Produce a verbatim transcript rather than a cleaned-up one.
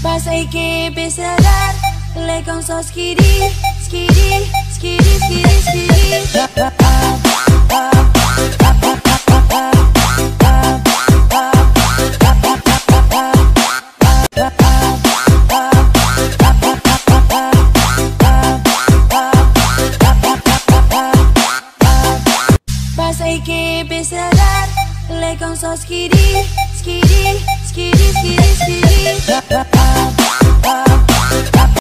Passei que pesadar, le con so skiri, skiri, skiri, skiri, skiri. Passei que pesadar, le con so skiri, skiri, skiri, skiri, skiri.